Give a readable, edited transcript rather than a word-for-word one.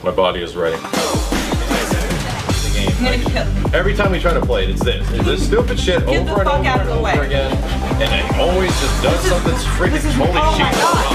My body is ready. Like, every time we try to play it, it's this. It's this stupid shit over and over and over again. And it always just does something freaking holy shit.